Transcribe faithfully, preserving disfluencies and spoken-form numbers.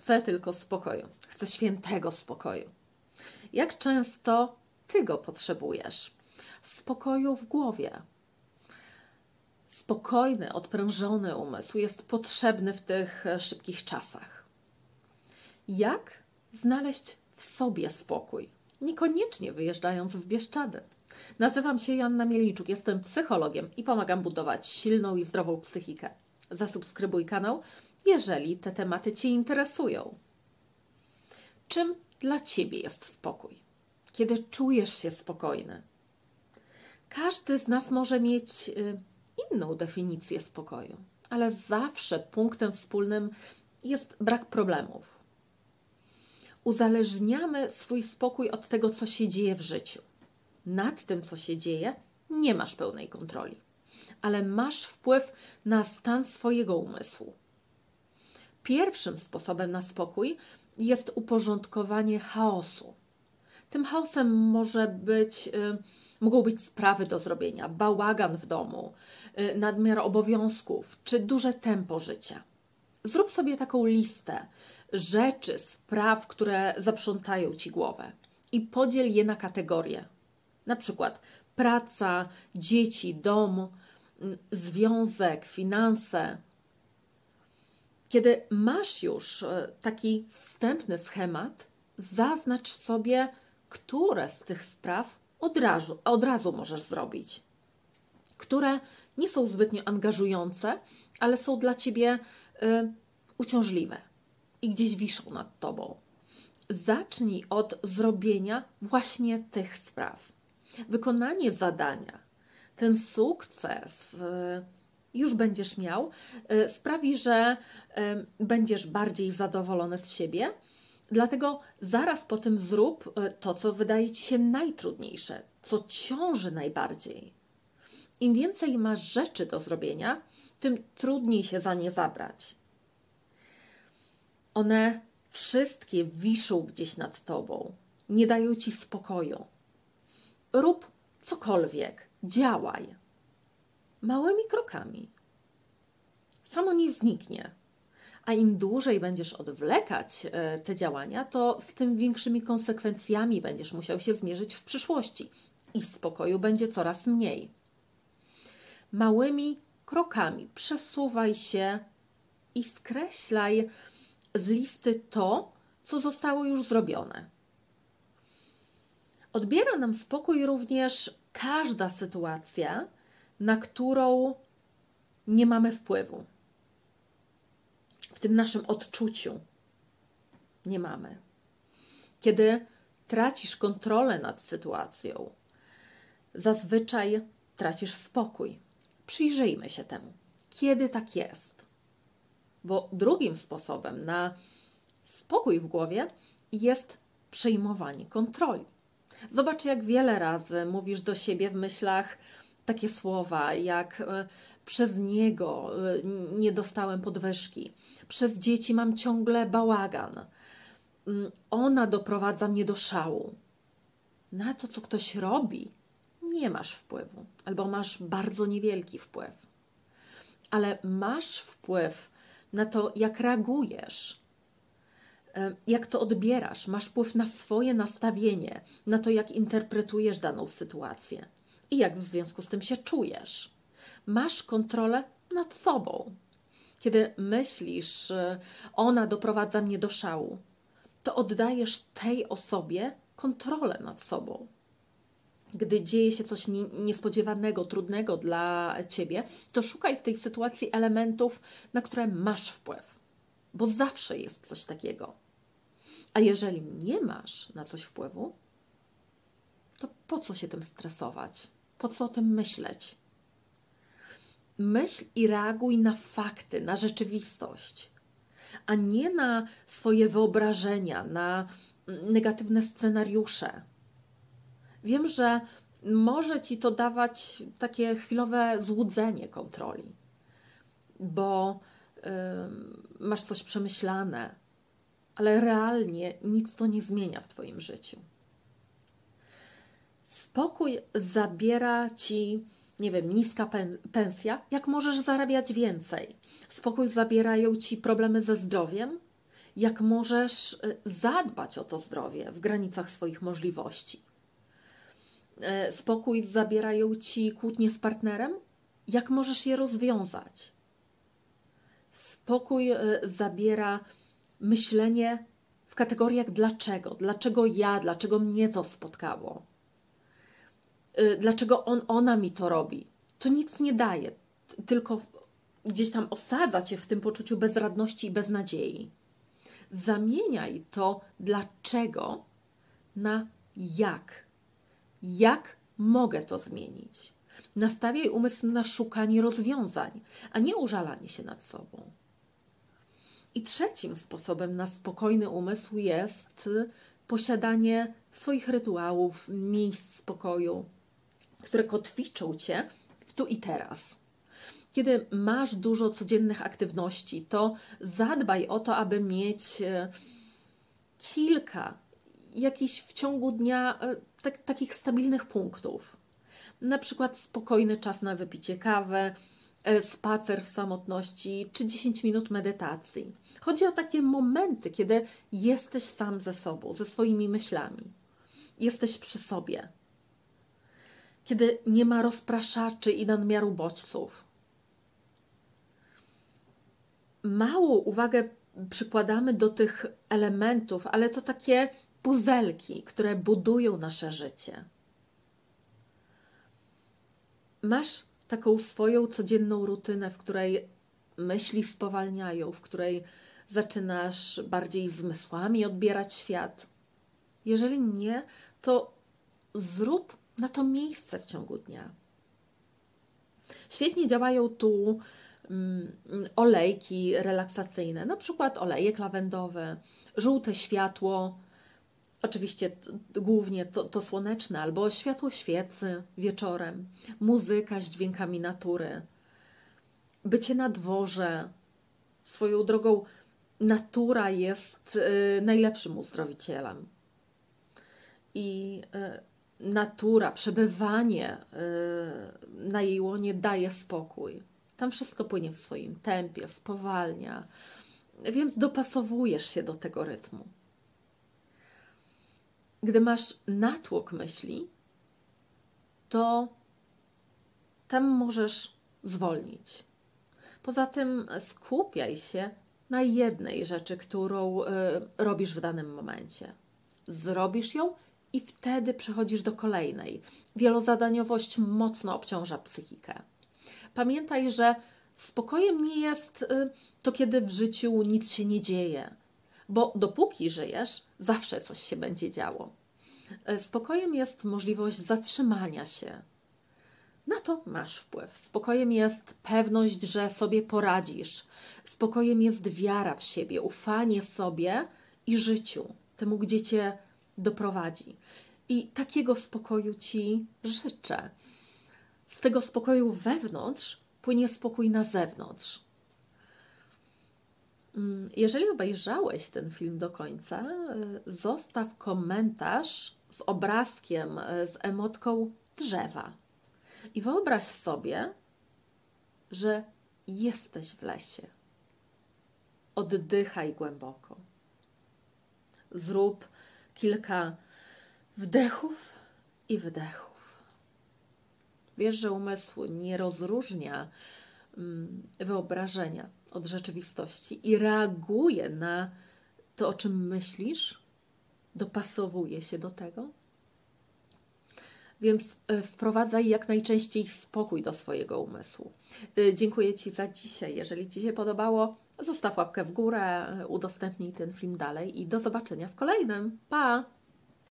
Chcę tylko spokoju. Chcę świętego spokoju. Jak często Ty go potrzebujesz? Spokoju w głowie. Spokojny, odprężony umysł jest potrzebny w tych szybkich czasach. Jak znaleźć w sobie spokój? Niekoniecznie wyjeżdżając w Bieszczady. Nazywam się Joanna Mieliczuk, jestem psychologiem i pomagam budować silną i zdrową psychikę. Zasubskrybuj kanał, jeżeli te tematy Cię interesują. Czym dla Ciebie jest spokój? Kiedy czujesz się spokojny? Każdy z nas może mieć y, inną definicję spokoju, ale zawsze punktem wspólnym jest brak problemów. Uzależniamy swój spokój od tego, co się dzieje w życiu. Nad tym, co się dzieje, nie masz pełnej kontroli, ale masz wpływ na stan swojego umysłu. Pierwszym sposobem na spokój jest uporządkowanie chaosu. Tym chaosem może być, y, mogą być sprawy do zrobienia, bałagan w domu, y, nadmiar obowiązków czy duże tempo życia. Zrób sobie taką listę rzeczy, spraw, które zaprzątają Ci głowę i podziel je na kategorie. Na przykład praca, dzieci, dom, związek, finanse. Kiedy masz już taki wstępny schemat, zaznacz sobie, które z tych spraw od razu, od razu możesz zrobić. Które nie są zbytnio angażujące, ale są dla Ciebie y, uciążliwe i gdzieś wiszą nad Tobą. Zacznij od zrobienia właśnie tych spraw. Wykonanie zadania, ten sukces y, już będziesz miał, y, sprawi, że y, będziesz bardziej zadowolony z siebie. Dlatego zaraz po tym zrób to, co wydaje Ci się najtrudniejsze, co ciąży najbardziej. Im więcej masz rzeczy do zrobienia, tym trudniej się za nie zabrać. One wszystkie wiszą gdzieś nad Tobą, nie dają Ci spokoju. Rób cokolwiek, działaj. Małymi krokami. Samo nie zniknie. A im dłużej będziesz odwlekać te działania, to z tym większymi konsekwencjami będziesz musiał się zmierzyć w przyszłości i spokoju będzie coraz mniej. Małymi krokami przesuwaj się i skreślaj z listy to, co zostało już zrobione. Odbiera nam spokój również każda sytuacja, na którą nie mamy wpływu. W tym naszym odczuciu nie mamy. Kiedy tracisz kontrolę nad sytuacją, zazwyczaj tracisz spokój. Przyjrzyjmy się temu. Kiedy tak jest? Bo drugim sposobem na spokój w głowie jest przejmowanie kontroli. Zobacz, jak wiele razy mówisz do siebie w myślach takie słowa jak przez niego nie dostałem podwyżki, przez dzieci mam ciągle bałagan, ona doprowadza mnie do szału. Na to, co ktoś robi, nie masz wpływu, albo masz bardzo niewielki wpływ. Ale masz wpływ na to, jak reagujesz, jak to odbierasz, masz wpływ na swoje nastawienie, na to, jak interpretujesz daną sytuację i jak w związku z tym się czujesz. Masz kontrolę nad sobą. Kiedy myślisz, ona doprowadza mnie do szału, to oddajesz tej osobie kontrolę nad sobą. Gdy dzieje się coś niespodziewanego, trudnego dla Ciebie, to szukaj w tej sytuacji elementów, na które masz wpływ, bo zawsze jest coś takiego. A jeżeli nie masz na coś wpływu, to po co się tym stresować? Po co o tym myśleć? Myśl i reaguj na fakty, na rzeczywistość, a nie na swoje wyobrażenia, na negatywne scenariusze. Wiem, że może Ci to dawać takie chwilowe złudzenie kontroli, bo yy, masz coś przemyślane, ale realnie nic to nie zmienia w Twoim życiu. Spokój zabiera Ci, nie wiem, niska pensja, jak możesz zarabiać więcej. Spokój zabierają Ci problemy ze zdrowiem, jak możesz zadbać o to zdrowie w granicach swoich możliwości. Spokój zabierają Ci kłótnie z partnerem? Jak możesz je rozwiązać? Spokój zabiera myślenie w kategoriach dlaczego, dlaczego ja, dlaczego mnie to spotkało, dlaczego on, ona mi to robi. To nic nie daje, tylko gdzieś tam osadza Cię w tym poczuciu bezradności i beznadziei. Zamieniaj to dlaczego na jak. Jak mogę to zmienić? Nastawiaj umysł na szukanie rozwiązań, a nie użalanie się nad sobą. I trzecim sposobem na spokojny umysł jest posiadanie swoich rytuałów, miejsc spokoju, które kotwiczą Cię w tu i teraz. Kiedy masz dużo codziennych aktywności, to zadbaj o to, aby mieć kilka jakichś w ciągu dnia tak, takich stabilnych punktów. Na przykład spokojny czas na wypicie kawy, spacer w samotności czy dziesięć minut medytacji. Chodzi o takie momenty, kiedy jesteś sam ze sobą, ze swoimi myślami. Jesteś przy sobie. Kiedy nie ma rozpraszaczy i nadmiaru bodźców. Małą uwagę przykładamy do tych elementów, ale to takie puzelki, które budują nasze życie. Masz taką swoją codzienną rutynę, w której myśli spowalniają, w której zaczynasz bardziej zmysłami odbierać świat. Jeżeli nie, to zrób na to miejsce w ciągu dnia. Świetnie działają tu um, olejki relaksacyjne, na przykład olejek lawendowy, żółte światło, oczywiście to, głównie to, to słoneczne, albo światło świecy wieczorem, muzyka z dźwiękami natury, bycie na dworze. Swoją drogą natura jest y, najlepszym uzdrowicielem. I y, natura, przebywanie y, na jej łonie daje spokój. Tam wszystko płynie w swoim tempie, spowalnia, więc dopasowujesz się do tego rytmu. Gdy masz natłok myśli, to tam możesz zwolnić. Poza tym skupiaj się na jednej rzeczy, którą y, robisz w danym momencie. Zrobisz ją i wtedy przechodzisz do kolejnej. Wielozadaniowość mocno obciąża psychikę. Pamiętaj, że spokojem nie jest y, to, kiedy w życiu nic się nie dzieje. Bo dopóki żyjesz, zawsze coś się będzie działo. Spokojem jest możliwość zatrzymania się. Na to masz wpływ. Spokojem jest pewność, że sobie poradzisz. Spokojem jest wiara w siebie, ufanie sobie i życiu, temu, gdzie Cię doprowadzi. I takiego spokoju Ci życzę. Z tego spokoju wewnątrz płynie spokój na zewnątrz. Jeżeli obejrzałeś ten film do końca, zostaw komentarz z obrazkiem, z emotką drzewa. I wyobraź sobie, że jesteś w lesie. Oddychaj głęboko. Zrób kilka wdechów i wydechów. Wiesz, że umysł nie rozróżnia wyobrażenia od rzeczywistości i reaguje na to, o czym myślisz, dopasowuje się do tego. Więc wprowadzaj jak najczęściej spokój do swojego umysłu. Dziękuję Ci za dzisiaj. Jeżeli Ci się podobało, zostaw łapkę w górę, udostępnij ten film dalej i do zobaczenia w kolejnym. Pa!